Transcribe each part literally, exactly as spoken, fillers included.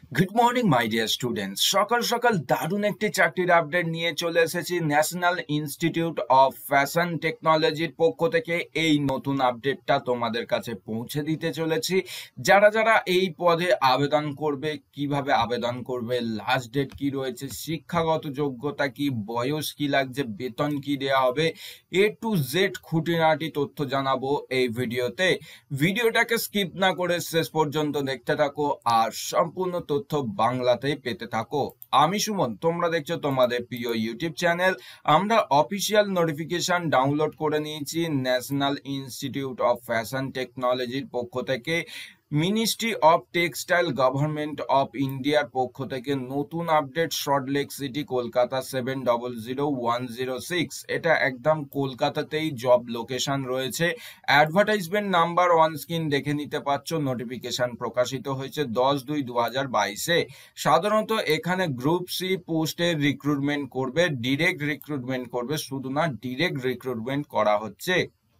Good morning my dear students. সকাল সকাল দারুণ একটি চাকরির আপডেট নিয়ে চলে এসেছি ন্যাশনাল ইনস্টিটিউট অফ ফ্যাশন টেকনোলজির পক্ষ থেকে। এই নতুন আপডেটটা তোমাদের কাছে পৌঁছে দিতে চলেছি। যারা যারা এই পদে আবেদন করবে, কিভাবে আবেদন করবে, লাস্ট ডেট কি রয়েছে, শিক্ষাগত যোগ্যতা কি, বয়স কি লাগছে, বেতন কি দেওয়া হবে, এ টু জেড খুঁটিনাটি তথ্য জানাবো এই ভিডিওতে। ভিডিওটাকে স্কিপ না করে শেষ পর্যন্ত দেখতে থাকো আর সম্পূর্ণ তথ্য বাংলাতেই পেতে থাকো। আমি সুমন, তোমরা দেখছো তোমাদের প্রিয় ইউটিউব চ্যানেল। আমরা অফিসিয়াল নোটিফিকেশন ডাউনলোড করে নিয়েছি ন্যাশনাল ইনস্টিটিউট অফ ফ্যাশন টেকনোলজির পক্ষ থেকে। Ministry of Textile Government of ইন্ডিয়ার পক্ষ থেকে নতুন update, Salt Lake City, Kolkata seven double zero one zero six. এটা একদম কলকাতাতেই জব লোকেশন রয়েছে। অ্যাডভার্টাইজমেন্ট নাম্বার অন স্ক্রিন দেখে নিতে পারছো। নোটিফিকেশন প্রকাশিত হয়েছে দশ দুই দু হাজার বাইশে। সাধারণত এখানে গ্রুপ সি পোস্টের রিক্রুটমেন্ট করবে, ডিরেক্ট রিক্রুটমেন্ট করবে, শুধু না ডিরেক্ট রিক্রুটমেন্ট করা হচ্ছে।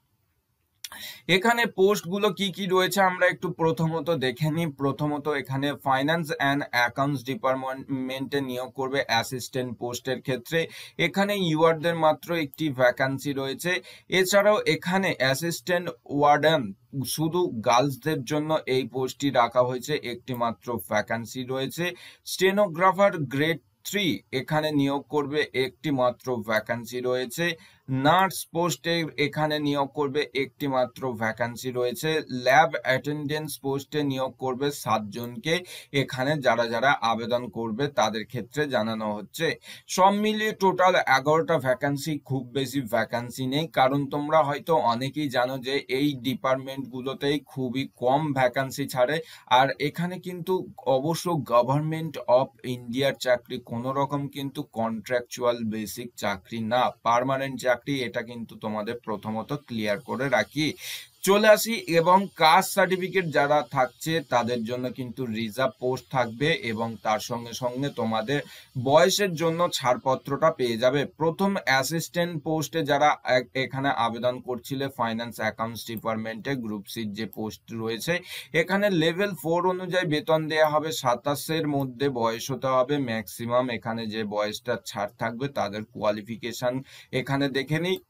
এখানে পোস্টগুলো কি কি রয়েছে আমরা একটু প্রথমত দেখে নিই। প্রথমত এখানে ফাইন্যান্স অ্যান্ড অ্যাকাউন্টস ডিপার্টমেন্টে নিয়োগ করবে অ্যাসিস্ট্যান্ট পোস্টের ক্ষেত্রে। এখানে ইউআরদের মাত্র একটি ভ্যাকান্সি রয়েছে। এছাড়াও এখানে অ্যাসিস্ট্যান্ট ওয়ার্ডেন শুধু গার্লসদের জন্য এই পোস্টটি রাখা হয়েছে, একটি মাত্র ভ্যাকান্সি রয়েছে। স্টেনোগ্রাফার গ্রেড থ্রি এখানে নিয়োগ করবে, একটি মাত্র ভ্যাকান্সি রয়েছে। নার্স পোস্টে এখানে নিয়োগ করবে, একটি মাত্র ভ্যাকান্সি রয়েছে। ল্যাব অ্যাটেন্ডেন্স পোস্টে নিয়োগ করবে সাতজনকে। এখানে যারা যারা আবেদন করবে তাদের ক্ষেত্রে জানানো হচ্ছে। সব মিলিয়ে টোটাল এগারোটা ভ্যাকান্সি, খুব বেশি ভ্যাকান্সি নেই, কারণ তোমরা হয়তো অনেকেই জানো যে এই ডিপার্টমেন্টগুলোতেই খুবই কম ভ্যাকান্সি ছাড়ে। আর এখানে কিন্তু অবশ্য গভর্নমেন্ট অফ ইন্ডিয়ার চাকরি, কোনো রকম কিন্তু কন্ট্রাকচুয়াল বেসিক চাকরি না, পার্মানেন্ট চাকরি। এটা কিন্তু তোমাদের প্রথমত ক্লিয়ার করে রাখি। চলে আসি, এবং কাস্ট সার্টিফিকেট যারা থাকছে তাদের জন্য কিন্তু রিজার্ভ পোস্ট থাকবে, এবং তার সঙ্গে সঙ্গে তোমাদের বয়সের জন্য ছাড়পত্রটা পেয়ে যাবে। প্রথম অ্যাসিস্ট্যান্ট পোস্টে যারা এখানে আবেদন করছিলে ফাইন্যান্স অ্যাকাউন্টস ডিপার্টমেন্টে গ্রুপ সির যে পোস্ট রয়েছে, এখানে লেভেল ফোর অনুযায়ী বেতন দেওয়া হবে। সাতাশের মধ্যে বয়স হতে হবে ম্যাক্সিমাম। এখানে যে বয়সটা ছাড় থাকবে তাদের কোয়ালিফিকেশন এখানে দেখে নিই।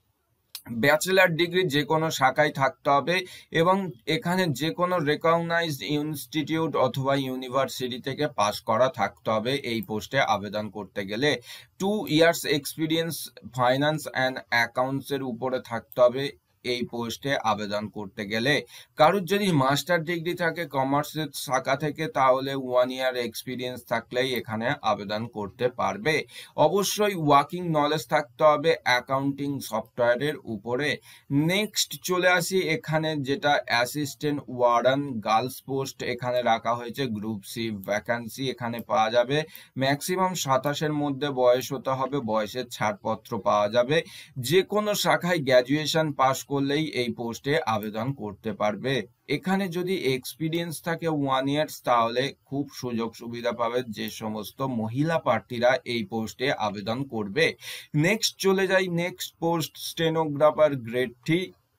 ব্যাচেলার ডিগ্রি যে কোনো শাখায় থাকতে হবে, এবং এখানে যে কোনো রেকগনাইজড ইনস্টিটিউট অথবা ইউনিভার্সিটি থেকে পাস করা থাকতে হবে এই পোস্টে আবেদন করতে গেলে। Two years experience finance and অ্যাকাউন্টসের উপরে থাকতে হবে এই পোস্টে আবেদন করতে গেলে। কারোর যদি মাস্টার ডিগ্রি থাকে কমার্সের শাখা থেকে, তাহলে ওয়ান ইয়ার এক্সপিরিয়েন্স থাকলেই এখানে আবেদন করতে পারবে। অবশ্যই ওয়ার্কিং নলেজ থাকতে হবে অ্যাকাউন্টিং সফটওয়্যারের উপরে। নেক্সট চলে আসি, এখানে যেটা অ্যাসিস্ট্যান্ট ওয়ার্ডেন গার্লস পোস্ট এখানে রাখা হয়েছে, গ্রুপ সি ভ্যাকান্সি এখানে পাওয়া যাবে। ম্যাক্সিমাম সাতাশের মধ্যে বয়স হতে হবে, বয়সের ছাড়পত্র পাওয়া যাবে। যে কোনো শাখায় গ্র্যাজুয়েশন পাস করলেই এই পোস্টে আবেদন করতে পারবে। এখানে যদি এক্সপিরিয়েন্স থাকে ওয়ান ইয়ার্স, তাহলে খুব সুযোগ সুবিধা পাবে যে সমস্ত মহিলা প্রার্থীরা এই পোস্টে আবেদন করবে। নেক্সট চলে যাই, next post stenographer grade three.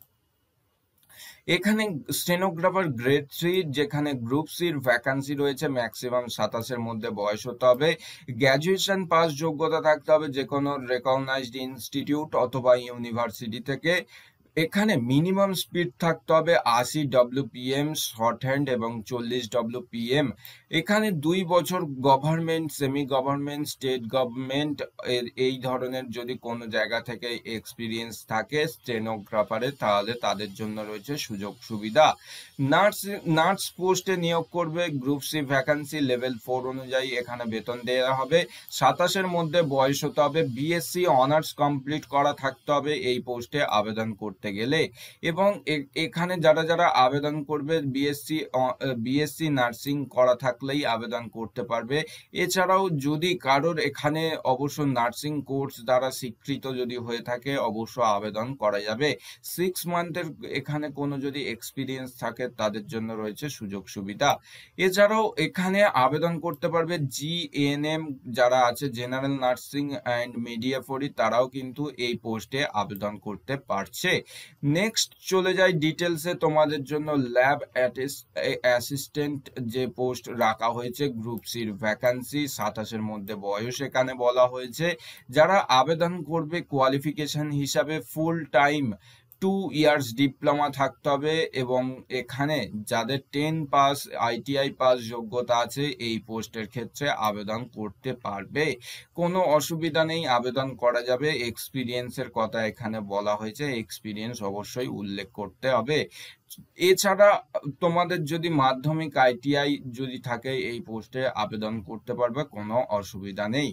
এখানে স্টেনোগ্রাফার গ্রেড থ্রি যেখানে গ্রুপ সির ভ্যাকান্সি রয়েছে, ম্যাক্সিমাম সাতাশের মধ্যে বয়স হতে হবে, গ্র্যাজুয়েশন পাস যোগ্যতা থাকতে হবে যে কোনো রেকগনাইজড ইনস্টিটিউট অথবা ইউনিভার্সিটি থেকে। এখানে মিনিমাম স্পিড থাকতে হবে আশি ডব্লিউপিএম শর্ট হ্যান্ড এবং চল্লিশ ডব্লিউপিএম। এখানে দুই বছর government, semi government, state government এই ধরনের যদি কোনো জায়গা থেকে এক্সপিরিয়েন্স থাকে স্টেনোগ্রাফারে, তাহলে তাদের জন্য রয়েছে সুযোগ সুবিধা। নার্স নার্স পোস্টে নিয়োগ করবে, group C vacancy, level four অনুযায়ী এখানে বেতন দেওয়া হবে। সাতাশের মধ্যে বয়স হতে হবে, বিএসসি অনার্স কমপ্লিট করা থাকতে হবে এই পোস্টে আবেদন করতে গেলে। এবং এখানে যারা যারা আবেদন করবে বিএসসি বিএসসি নার্সিং করা থাকলেই আবেদন করতে পারবে। এছাড়াও যদি কারোর এখানে অবশ্য নার্সিং কোর্স দ্বারা স্বীকৃত যদি হয়ে থাকে, অবশ্য আবেদন করা যাবে। সিক্স মান্থের এখানে কোনো যদি এক্সপিরিয়েন্স থাকে তাদের জন্য রয়েছে সুযোগ সুবিধা। এছাড়াও এখানে আবেদন করতে পারবে জিএনএম যারা আছে, জেনারেল নার্সিং অ্যান্ড মিডিয়াফরি, তারাও কিন্তু এই পোস্টে আবেদন করতে পারছে। নেক্সট চলে যাই ডিটেলসে। তোমাদের জন্য ল্যাব অ্যাসিস্ট্যান্ট যে পোস্ট রাখা হয়েছে, গ্রুপ সির ভ্যাকান্সি, সাতাশের মধ্যে বয়স এখানে বলা হয়েছে। যারা আবেদন করবে কোয়ালিফিকেশন হিসাবে full time two years diploma থাকতে হবে, এবং এখানে যাদের টেন পাস আইটিআই পাস যোগ্যতা আছে এই পোস্টের ক্ষেত্রে আবেদন করতে পারবে, কোনো অসুবিধা নেই, আবেদন করা যাবে। এক্সপিরিয়েন্সের কথা এখানে বলা হয়েছে, এক্সপিরিয়েন্স অবশ্যই উল্লেখ করতে হবে। এছাড়া তোমাদের যদি মাধ্যমিক আইটিআই যদি থাকে এই পোস্টে আবেদন করতে পারবে, কোনো অসুবিধা নেই।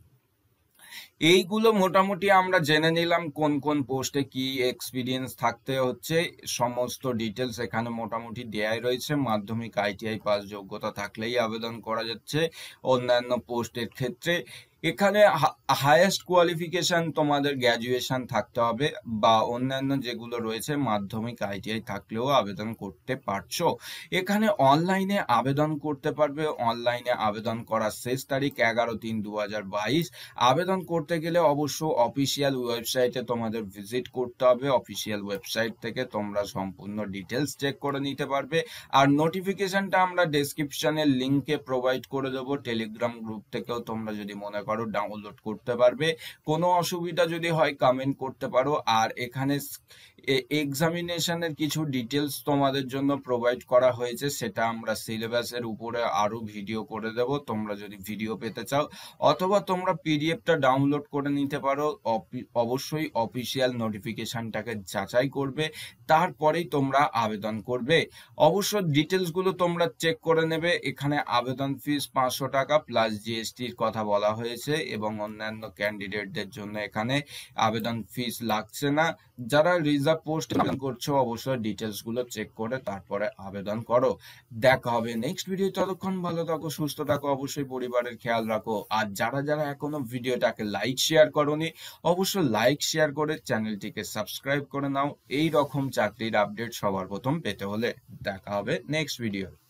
এইগুলো মোটামুটি আমরা জেনে নিলাম কোন কোন পোস্টে কি এক্সপিরিয়েন্স থাকতে হচ্ছে, সমস্ত ডিটেলস এখানে মোটামুটি দেয়াই রয়েছে। মাধ্যমিক আইটিআই পাস যোগ্যতা থাকলেই আবেদন করা যাচ্ছে অন্যান্য পোস্টের ক্ষেত্রে। এখানে হাইয়েস্ট কোয়ালিফিকেশন তোমাদের গ্র্যাজুয়েশন থাকতে হবে, বা অন্যান্য যেগুলো রয়েছে মাধ্যমিক আইটিআই থাকলেও আবেদন করতে পারছো। এখানে অনলাইনে আবেদন করতে পারবে। অনলাইনে আবেদন করার শেষ তারিখ এগারো তিন দু হাজার বাইশ। আবেদন করতে গেলে অবশ্য অফিসিয়াল ওয়েবসাইটে তোমাদের ভিজিট করতে হবে। অফিসিয়াল ওয়েবসাইট থেকে তোমরা সম্পূর্ণ ডিটেলস চেক করে নিতে পারবে। আর নোটিফিকেশনটা আমরা ডেসক্রিপশনের লিঙ্কে প্রোভাইড করে দেবো। টেলিগ্রাম গ্রুপ থেকেও তোমরা যদি মনে করো ডাউনলোড করতে পারবে। কোনো অসুবিধা যদি হয় কমেন্ট করতে পারো। আর এখানে এক্সামিনেশনের কিছু ডিটেলস তোমাদের জন্য প্রোভাইড করা হয়েছে, সেটা আমরা সিলেবাসের উপরে আরো ভিডিও করে দেব, তোমরা যদি ভিডিও পেতে চাও, অথবা তোমরা পিডিএফটা ডাউনলোড করে নিতে পারো। অবশ্যই অফিসিয়াল নোটিফিকেশনটাকে যাচাই করবে, তারপরেই তোমরা আবেদন করবে। অবশ্য ডিটেলস গুলো তোমরা চেক করে নেবে। এখানে আবেদন ফিস পাঁচশো টাকা প্লাস জিএসটির কথা বলা হয়েছে, এবং অন্যান্য ক্যান্ডিডেটদের জন্য এখানে আবেদন ফিস লাগছে না। যারা রিজার্ভ পোস্ট আবেদন করছো অবশ্যই ডিটেলস গুলো চেক করে তারপরে আবেদন করো। দেখা হবে নেক্সট ভিডিও। ততক্ষণ ভালো থাকো, সুস্থ থাকো, অবশ্যই পরিবারের খেয়াল রাখো। আর যারা যারা এখনো ভিডিওটাকে লাইক শেয়ার করোনি অবশ্যই লাইক শেয়ার করে চ্যানেলটিকে সাবস্ক্রাইব করে নাও, এই রকম চাকরির আপডেট সবার প্রথম পেতে হলে। দেখা হবে নেক্সট ভিডিও।